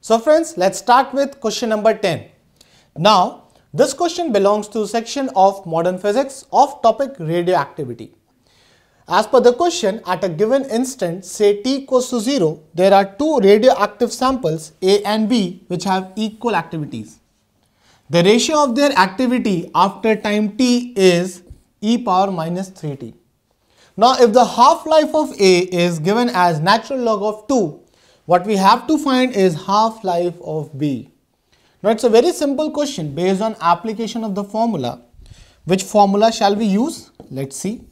So friends, let's start with question number 10. Now, this question belongs to section of modern physics of topic radioactivity. As per the question, at a given instant, say t equals to 0, there are two radioactive samples A and B which have equal activities. The ratio of their activity after time t is e power minus 3t. Now, if the half-life of A is given as natural log of 2, what we have to find is half-life of B. Now, it's a very simple question based on application of the formula. Which formula shall we use? Let's see.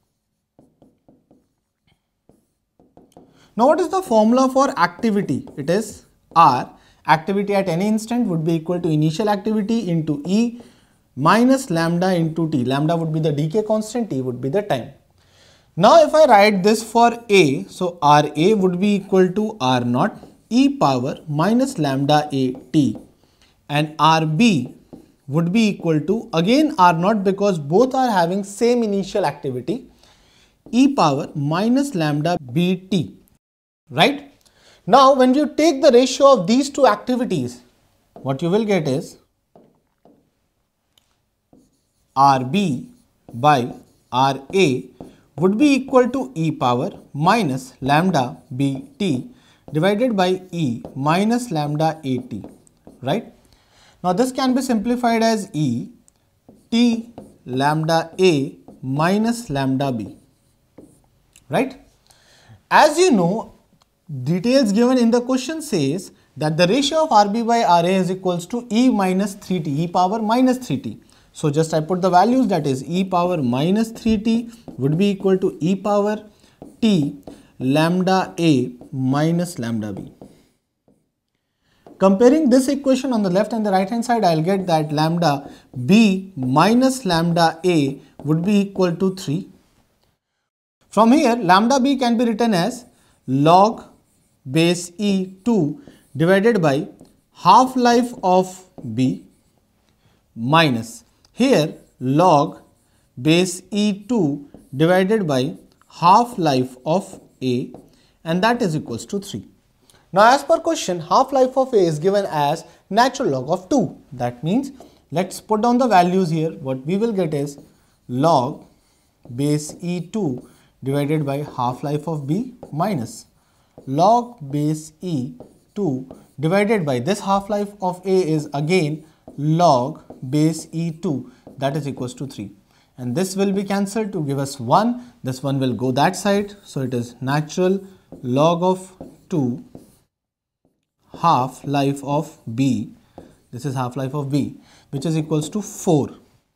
Now, what is the formula for activity? It is R. Activity at any instant would be equal to initial activity into E minus lambda into T. Lambda would be the decay constant, T would be the time. Now, if I write this for A, so RA would be equal to R naught e power minus lambda A T, and RB would be equal to again R naught because both are having same initial activity, e power minus lambda BT, right? Now, when you take the ratio of these two activities, what you will get is RB by RA would be equal to e power minus lambda BT divided by E minus lambda AT, right? Now, this can be simplified as E T lambda A minus lambda B, right? As you know, details given in the question says that the ratio of RB by RA is equals to E minus 3T, e power minus 3T. So, just I put the values, that is e power minus 3t would be equal to e power t lambda A minus lambda B. Comparing this equation on the left and the right hand side, I will get that lambda B minus lambda A would be equal to 3. From here, lambda B can be written as log base E2 divided by half-life of B minus here log base E2 divided by half-life of A, and that is equals to 3. Now, as per question, half-life of A is given as natural log of 2. That means, let's put down the values here. What we will get is log base E2 divided by half-life of B minus log base E2 divided by this half-life of A is again log base E2, that is equals to 3, and this will be cancelled to give us 1. This one will go that side, so it is natural log of 2 half-life of B, this is half-life of B, which is equals to 4.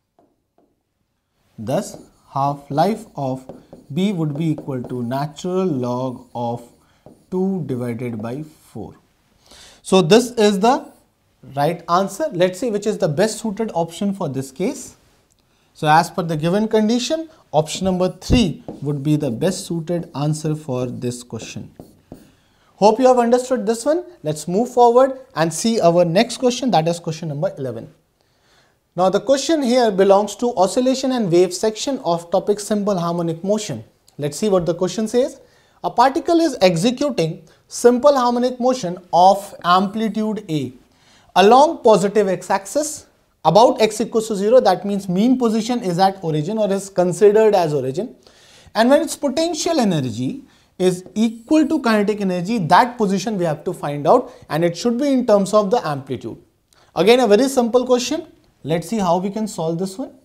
Thus, half-life of B would be equal to natural log of 2 divided by 4. So, this is the right answer. Let's see which is the best suited option for this case. So, as per the given condition, option number 3 would be the best suited answer for this question. Hope you have understood this one. Let's move forward and see our next question, that is question number 11. Now, the question here belongs to oscillation and wave section of topic simple harmonic motion. Let's see what the question says. A particle is executing simple harmonic motion of amplitude A along positive x-axis about x equals to 0, that means mean position is at origin or is considered as origin, and when its potential energy is equal to kinetic energy, that position we have to find out, and it should be in terms of the amplitude. Again, a very simple question. Let's see how we can solve this one.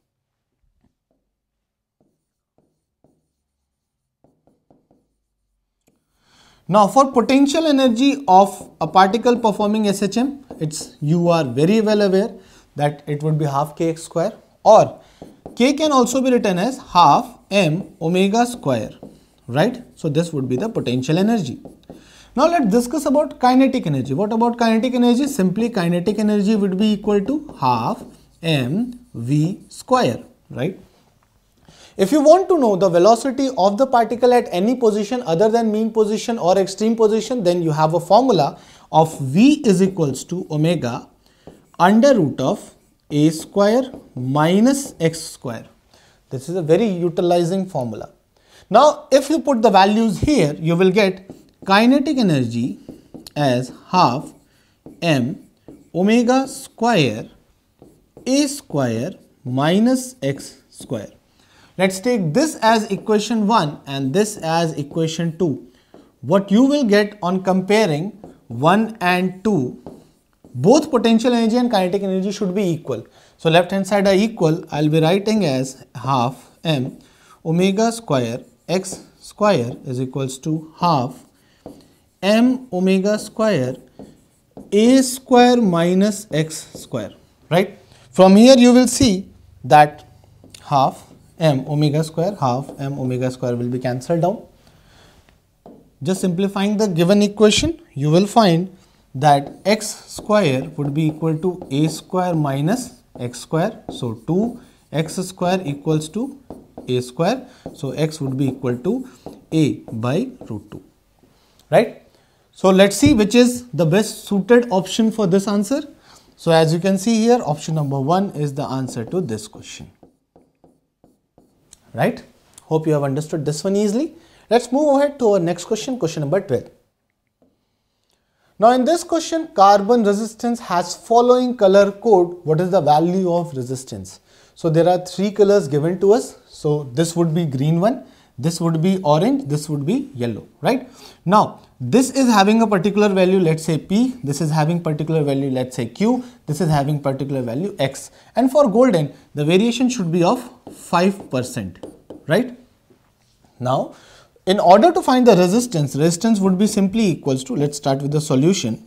Now, for potential energy of a particle performing SHM, you are very well aware that it would be half kx square, or k can also be written as half m omega square, right? So, this would be the potential energy. Now, let's discuss about kinetic energy. What about kinetic energy? Simply kinetic energy would be equal to half m v square, right? If you want to know the velocity of the particle at any position other than mean position or extreme position, then you have a formula of v is equals to omega under root of a square minus x square. This is a very utilizing formula. Now, if you put the values here, you will get kinetic energy as half m omega square a square minus x square. Let's take this as equation 1 and this as equation 2. What you will get on comparing 1 and 2, both potential energy and kinetic energy should be equal. So left hand side are equal. I'll be writing as half m omega square x square is equals to half m omega square a square minus x square, right? From here you will see that half m omega square will be cancelled down. Just simplifying the given equation, you will find that x square would be equal to a square minus x square. So 2x square equals to a square. So x would be equal to a by root 2, right? So let's see which is the best suited option for this answer. So as you can see here, option number 1 is the answer to this question, right? Hope you have understood this one easily. Let's move ahead to our next question, question number 12. Now in this question, carbon resistance has following color code. What is the value of resistance? So there are 3 colors given to us. So this would be green one, this would be orange, this would be yellow, right? Now this is having a particular value, let's say P, this is having particular value, let's say Q, this is having particular value X. And for golden, the variation should be of 5%, right? Now, in order to find the resistance would be simply equals to, let's start with the solution.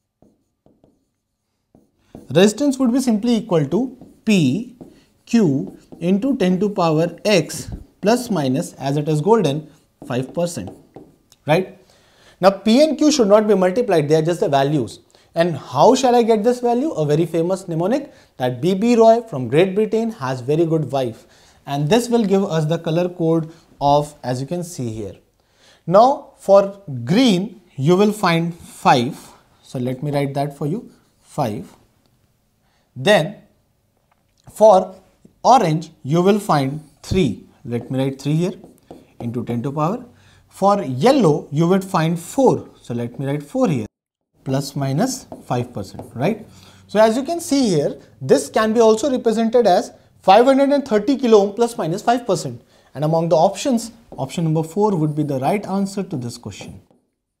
Resistance would be simply equal to P Q into 10 to power X plus minus, as it is golden, 5%, right? Now P and Q should not be multiplied, they are just the values. And how shall I get this value? A very famous mnemonic that B.B. Roy from Great Britain has very good wife. And this will give us the color code of, as you can see here. Now for green, you will find 5. So let me write that for you, 5. Then for orange, you will find 3. Let me write 3 here into 10 to power. For yellow, you would find 4. So let me write 4 here, plus minus 5%, right? So as you can see here, this can be also represented as 530 kilo ohm plus minus 5%. And among the options, option number 4 would be the right answer to this question,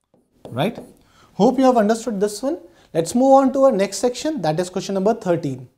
right? Hope you have understood this one. Let's move on to our next section, that is question number 13.